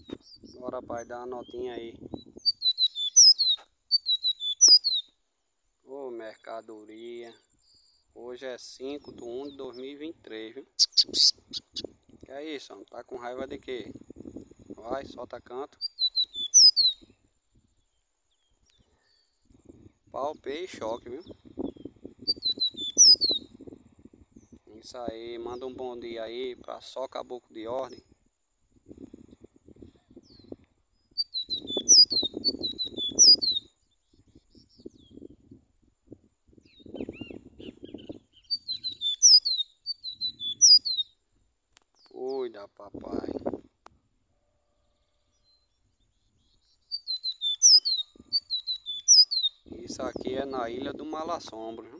Bora, pai, dar uma notinha aí. Ô, mercadoria. Hoje é 5/1/2023, viu? Que é isso, mano? Tá com raiva de quê? Vai, solta canto. Pau, pé e choque, viu? Isso aí, manda um bom dia aí pra só caboclo de ordem. Cuida, papai. Isso aqui é na Ilha do Malassombro, viu?